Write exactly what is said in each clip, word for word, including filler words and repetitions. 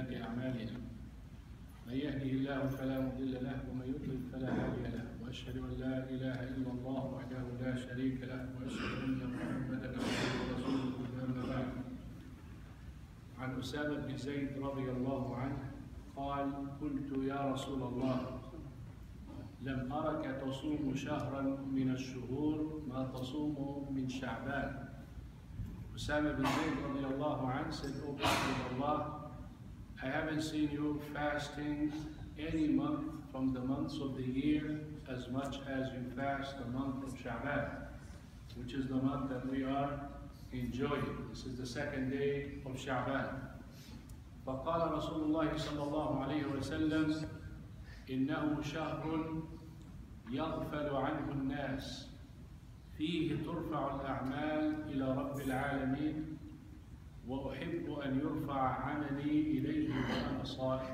سيئات أعمالنا من يهده الله فلا مضل له ومن يضلل فلا هادي له وأشهد أن لا إله إلا الله وحده لا شريك له وأشهد أن محمدا عبده ورسوله أما بعد. عن أسامة بن زيد رضي الله عنه قال: قلت يا رسول الله لم أرك تصوم شهرا من الشهور ما تصوم من شعبان. Usama bin Zayd radiallahu anhu said, "O Prophet of Allah, I haven't seen you fasting any month from the months of the year as much as you fast the month of Sha'ban, which is the month that we are enjoying. This is the second day of Sha'ban." فقال رسول الله صلى الله عليه وسلم: إنه شهر يغفل عنه الناس فيه ترفع الأعمال إلى رب العالمين وأحب أن يرفع عملي إليه وأنا صائم.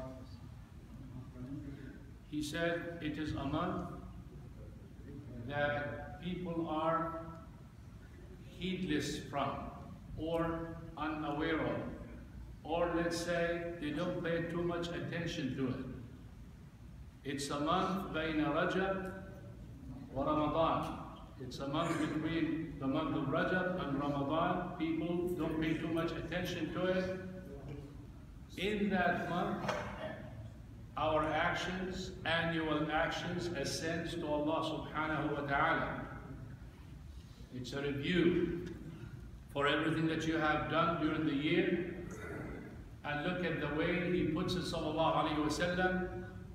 He said, it is a month that people are heedless from or unaware of, or let's say they don't pay too much attention to it. It's a month بين رجب ورمضان. It's a month between the month of Rajab and Ramadan. People don't pay too much attention to it. In that month, our actions, annual actions, ascend to Allah subhanahu wa ta'ala. It's a review for everything that you have done during the year. And look at the way he puts it, sallallahu alayhi wa sallam.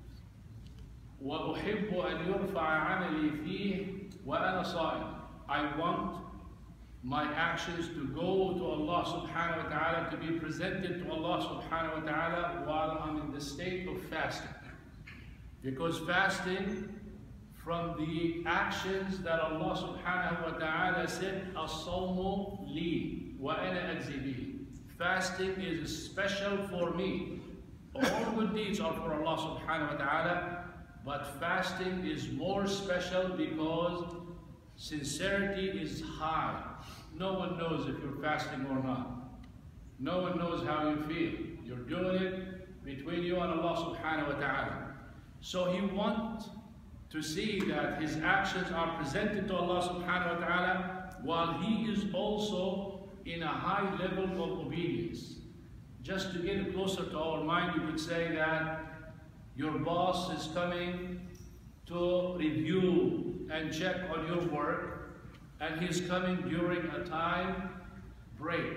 وَأُحِبُّ أَنْ يُرْفَعَ عَمَلِي فِيهِ وَأَنَا صَائِمٌ. I want my actions to go to Allah subhanahu wa ta'ala, to be presented to Allah subhanahu wa ta'ala while I'm in the state of fasting. Because fasting, from the actions that Allah subhanahu wa ta'ala said, الصَّوْمُ لِي وَأَنَا أَجْزِي بِهِ. Fasting is special for me. All good deeds are for Allah subhanahu wa ta'ala, but fasting is more special because sincerity is high. No one knows if you're fasting or not. No one knows how you feel. You're doing it between you and Allah subhanahu wa ta'ala. So he wants to see that his actions are presented to Allah subhanahu wa ta'ala while he is also in a high level of obedience. Just to get it closer to our mind, you could say that your boss is coming to review and check on your work, and he's coming during a time break.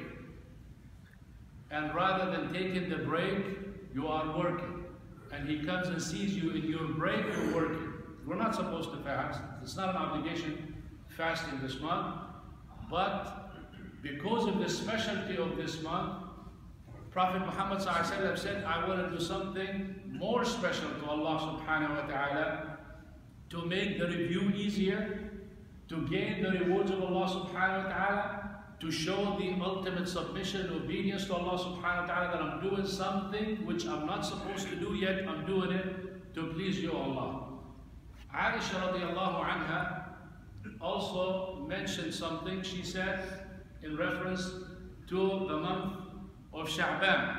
And rather than taking the break, you are working. And he comes and sees you in your break, you're working. We're not supposed to fast. It's not an obligation fasting this month. But because of the specialty of this month, Prophet Muhammad said, I want to do something more special to Allah subhanahu wa ta'ala to make the review easier, to gain the rewards of Allah subhanahu wa ta'ala, to show the ultimate submission and obedience to Allah subhanahu wa ta'ala, that I'm doing something which I'm not supposed to do yet, I'm doing it to please you, Allah. Aisha radiallahu anha also mentioned something. She said in reference to the month of Sha'ban.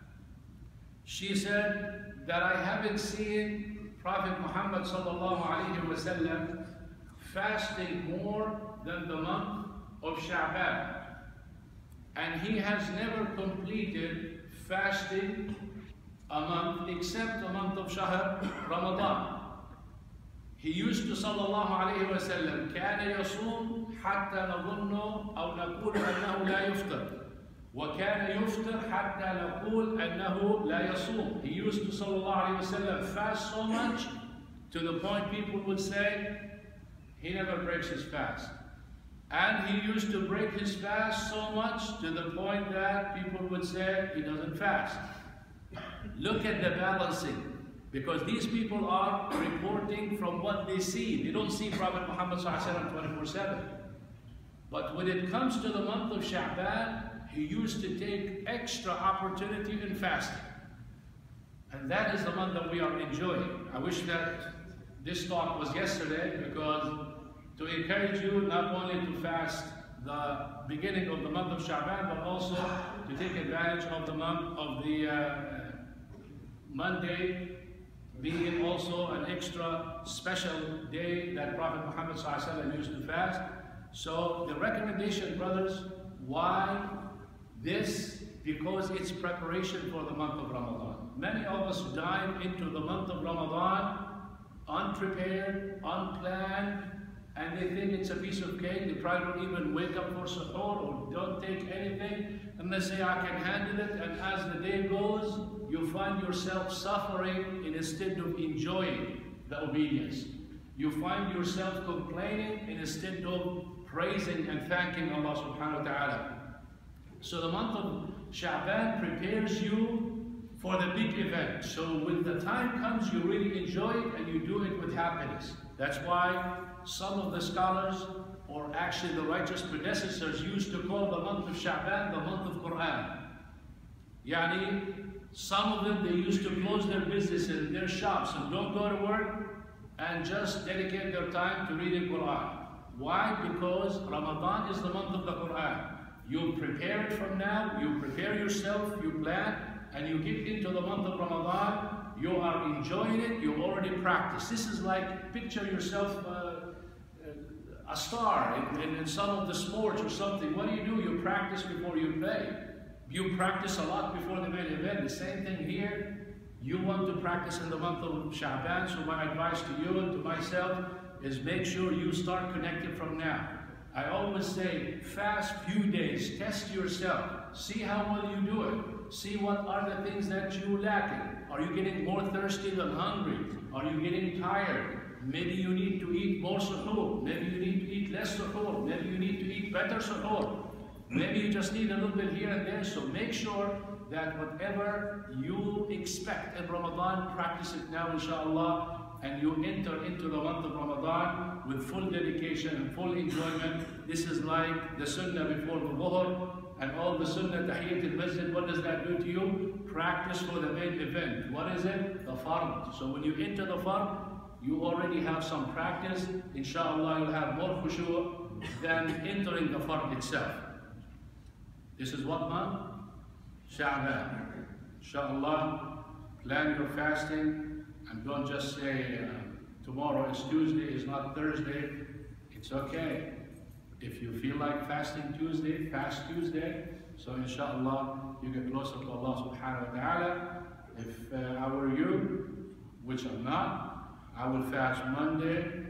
She said that I haven't seen Prophet Muhammad sallallahu alayhi wa sallam fasting more than the month of Sha'ban. And he has never completed fasting a month except the month of Shahr Ramadan. He used to sallallahu alayhi wa sallam كان يصوم حتى نظن أو نقول أنه لا يفطر. وَكَانَ يُفْطِرْ حَتَّى نَقُولْ أَنَّهُ لَا يَصُومُ. He used to sallallahu alayhi wa sallam fast so much to the point people would say he never breaks his fast. And he used to break his fast so much to the point that people would say he doesn't fast. Look at the balancing, because these people are reporting from what they see. They don't see Prophet Muhammad twenty-four seven. But when it comes to the month of Sha'ban, he used to take extra opportunity in fasting. And that is the month that we are enjoying. I wish that this talk was yesterday, because to encourage you not only to fast the beginning of the month of Sha'ban, but also to take advantage of the month of the uh, Monday being also an extra special day that Prophet Muhammad ﷺ used to fast. So the recommendation, brothers, why this? Because it's preparation for the month of Ramadan. Many of us dive into the month of Ramadan unprepared, unplanned, and they think it's a piece of cake. They probably don't even wake up for suhoor or don't take anything, and they say, I can handle it. And as the day goes, you find yourself suffering instead of enjoying the obedience. You find yourself complaining instead of praising and thanking Allah subhanahu wa ta'ala. So the month of Sha'ban prepares you for the big event. So when the time comes, you really enjoy it and you do it with happiness. That's why some of the scholars, or actually the righteous predecessors, used to call the month of Sha'ban the month of Quran. Yani, some of them, they used to close their businesses, their shops, and don't go to work, and just dedicate their time to reading Quran. Why? Because Ramadan is the month of the Quran. You prepare it from now, you prepare yourself, you plan, and you get into the month of Ramadan, you are enjoying it, you already practice. This is like, picture yourself uh, a star in, in, in some of the sports or something. What do you do? You practice before you play. You practice a lot before the main event. The same thing here. You want to practice in the month of Sha'ban, so my advice to you and to myself is make sure you start connecting from now. I always say, fast few days, test yourself, see how well you do it, see what are the things that you lacking. Are you getting more thirsty than hungry? Are you getting tired? Maybe you need to eat more suhoor, maybe you need to eat less suhoor, maybe you need to eat better suhoor. Maybe you just need a little bit here and there, so make sure that whatever you expect in Ramadan, practice it now, inshallah, and you enter into the month of Ramadan with full dedication and full enjoyment. This is like the sunnah before the dhuhr, and all the sunnah, tahiyyat al-masjid. What does that do to you? Practice for the main event. What is it? The fard. So when you enter the fard, you already have some practice. Inshallah, you'll have more khushu' than entering the fard itself. This is what month? Sha'ban. Inshallah, plan your fasting and don't just say uh, tomorrow is Tuesday, is not Thursday. It's okay. If you feel like fasting Tuesday, fast Tuesday. So inshallah, you get closer to Allah subhanahu wa ta'ala. If uh, I were you, which I'm not, I will fast Monday,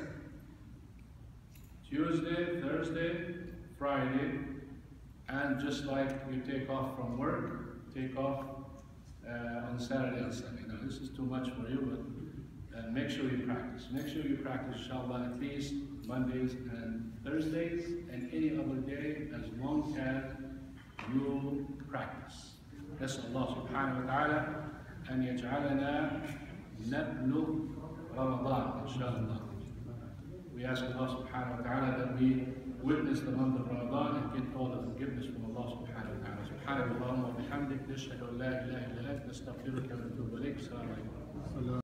Tuesday, Thursday, Friday, and just like you take off from work, take off uh, on Saturday and Sunday. Now this is too much for you, but uh, make sure you practice. Make sure you practice, inshallah, at least Mondays and Thursdays and any other day, as long as you practice. نسأل الله سبحانه وتعالى أن يجعلنا نبلغ رمضان إن شاء الله. We ask Allah subhanahu wa ta'ala that we witness the month of Ramadan and get all the forgiveness from Allah subhanahu wa ta'ala. سبحانك اللهم وبحمدك نشهد أن لا إله إلا أنت نستغفرك ونتوب إليك. السلام عليكم.